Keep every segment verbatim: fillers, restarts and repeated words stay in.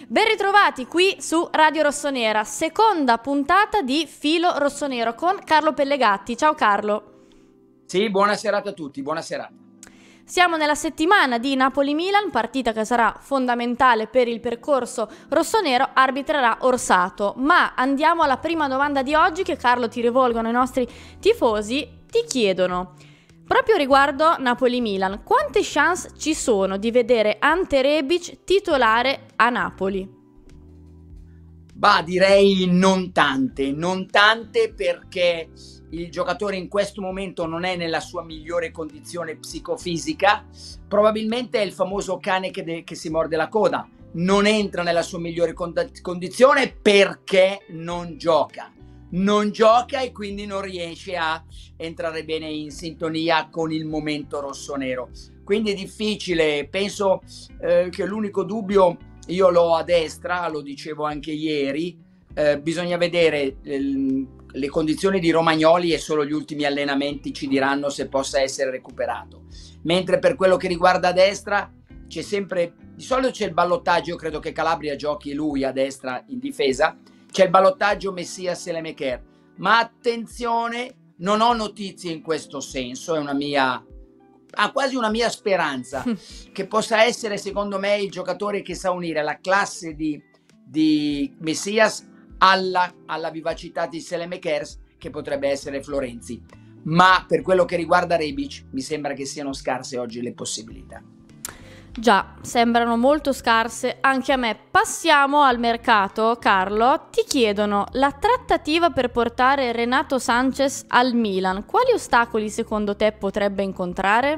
Ben ritrovati qui su Radio Rossonera, seconda puntata di Filo Rossonero con Carlo Pellegatti. Ciao Carlo. Sì, buona serata a tutti, buona serata. Siamo nella settimana di Napoli-Milan, partita che sarà fondamentale per il percorso rossonero, arbitrerà Orsato. Ma andiamo alla prima domanda di oggi che Carlo ti rivolgono i nostri tifosi, ti chiedono... Proprio riguardo Napoli-Milan, quante chance ci sono di vedere Ante Rebic titolare a Napoli? Bah, direi non tante, non tante perché il giocatore in questo momento non è nella sua migliore condizione psicofisica, probabilmente è il famoso cane che, de- che si morde la coda, non entra nella sua migliore cond- condizione perché non gioca. Non gioca e quindi non riesce a entrare bene in sintonia con il momento rossonero. Quindi è difficile, penso eh, che l'unico dubbio io l'ho a destra, lo dicevo anche ieri, eh, bisogna vedere eh, le condizioni di Romagnoli e solo gli ultimi allenamenti ci diranno se possa essere recuperato. Mentre per quello che riguarda a destra c'è sempre, di solito c'è il ballottaggio, io credo che Calabria giochi lui a destra in difesa, c'è il ballottaggio Messias-Selemakers, ma attenzione, non ho notizie in questo senso, è una mia, ah, quasi una mia speranza, che possa essere secondo me il giocatore che sa unire la classe di, di Messias alla, alla vivacità di Selemakers, che potrebbe essere Florenzi. Ma per quello che riguarda Rebic, mi sembra che siano scarse oggi le possibilità. Già, sembrano molto scarse anche a me. Passiamo al mercato, Carlo. Ti chiedono la trattativa per portare Renato Sanchez al Milan. Quali ostacoli secondo te potrebbe incontrare?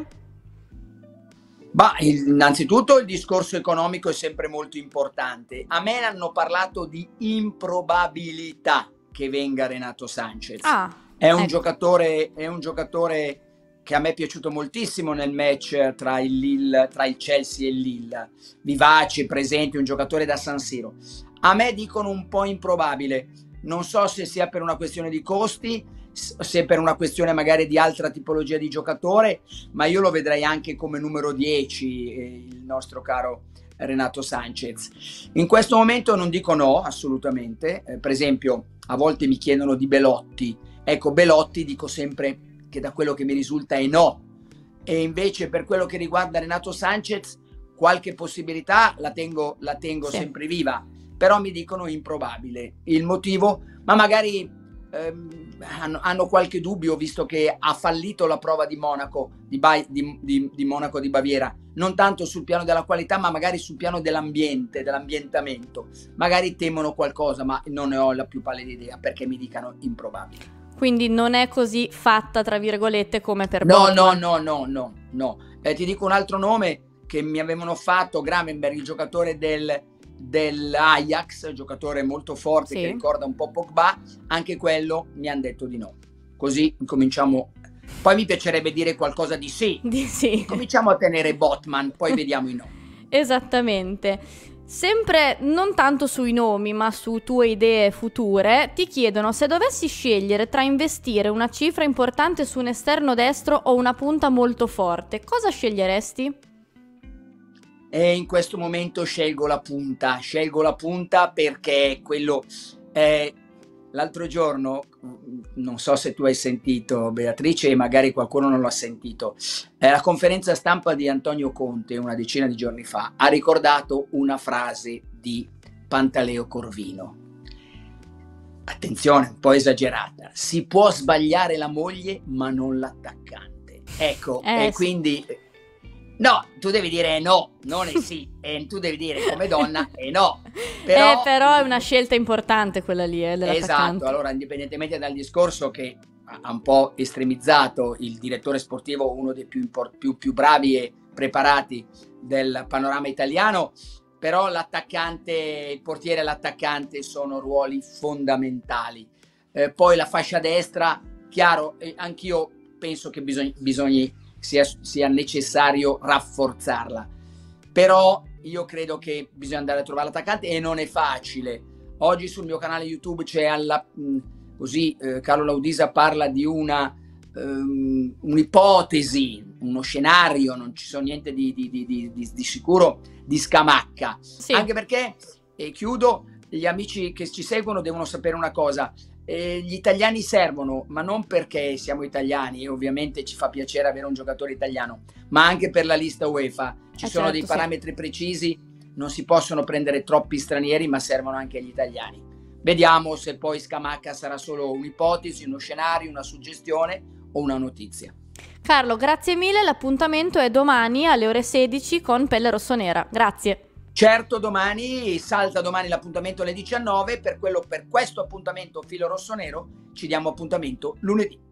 Bah, innanzitutto il discorso economico è sempre molto importante. A me hanno parlato di improbabilità che venga Renato Sanchez. Ah, è un ecco. giocatore, è un giocatore che a me è piaciuto moltissimo nel match tra il, Lille, tra il Chelsea e il Lille, vivace, presente, un giocatore da San Siro. A me dicono un po' improbabile, non so se sia per una questione di costi, se per una questione magari di altra tipologia di giocatore, ma io lo vedrei anche come numero dieci, eh, il nostro caro Renato Sanchez. In questo momento non dico no, assolutamente, eh, per esempio a volte mi chiedono di Belotti, ecco Belotti dico sempre che da quello che mi risulta è no, e invece per quello che riguarda Renato Sanchez qualche possibilità la tengo, la tengo sì. sempre viva, però mi dicono improbabile. Il motivo, ma magari ehm, hanno, hanno qualche dubbio visto che ha fallito la prova di Monaco di, ba- di, di, di Monaco di Baviera, non tanto sul piano della qualità ma magari sul piano dell'ambiente, dell'ambientamento, magari temono qualcosa, ma non ne ho la più pallida idea perché mi dicano improbabile. Quindi non è così fatta, tra virgolette, come per No, Botman. no, no, no, no, no. Eh, ti dico un altro nome che mi avevano fatto, Gravenberch, il giocatore del, dell'Ajax, giocatore molto forte, sì, che ricorda un po' Pogba, anche quello mi hanno detto di no. Così cominciamo. Poi mi piacerebbe dire qualcosa di sì. Di sì. Cominciamo a tenere Botman, poi vediamo i no. Esattamente. Sempre non tanto sui nomi, ma su tue idee future, ti chiedono se dovessi scegliere tra investire una cifra importante su un esterno destro o una punta molto forte, cosa sceglieresti? E in questo momento scelgo la punta, scelgo la punta perché quello è... L'altro giorno, non so se tu hai sentito Beatrice e magari qualcuno non l'ha sentito, eh, la conferenza stampa di Antonio Conte una decina di giorni fa ha ricordato una frase di Pantaleo Corvino. Attenzione, un po' esagerata. Si può sbagliare la moglie ma non l'attaccante. Ecco, eh, e quindi... No, tu devi dire no, non è sì, e tu devi dire come donna è no. Però, eh, però è una scelta importante quella lì, eh, dell'attaccante. Esatto, allora indipendentemente dal discorso che ha un po' estremizzato il direttore sportivo, uno dei più, più, più bravi e preparati del panorama italiano, però l'attaccante, il portiere e l'attaccante sono ruoli fondamentali. Eh, poi la fascia destra, chiaro, eh, anch'io penso che bisogni, bisogni Sia, sia necessario rafforzarla, però io credo che bisogna andare a trovare l'attaccante e non è facile. Oggi sul mio canale YouTube c'è alla, mh, così eh, Carlo Laudisa parla di una um, un'ipotesi, uno scenario, non ci sono niente di, di, di, di, di sicuro di Scamacca, sì, anche perché E chiudo, gli amici che ci seguono devono sapere una cosa, eh, gli italiani servono, ma non perché siamo italiani, e ovviamente ci fa piacere avere un giocatore italiano, ma anche per la lista UEFA. Ci Eh sono certo, dei sì. parametri precisi, non si possono prendere troppi stranieri, ma servono anche gli italiani. Vediamo se poi Scamacca sarà solo un'ipotesi, uno scenario, una suggestione o una notizia. Carlo, grazie mille, l'appuntamento è domani alle ore sedici con Pelle Rossonera. Grazie. Certo, domani salta domani l'appuntamento alle diciannove, per quello per questo appuntamento filo rossonero ci diamo appuntamento lunedì.